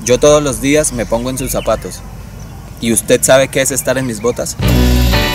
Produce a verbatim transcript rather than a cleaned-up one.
Yo todos los días me pongo en sus zapatos. ¿Y usted sabe qué es estar en mis botas?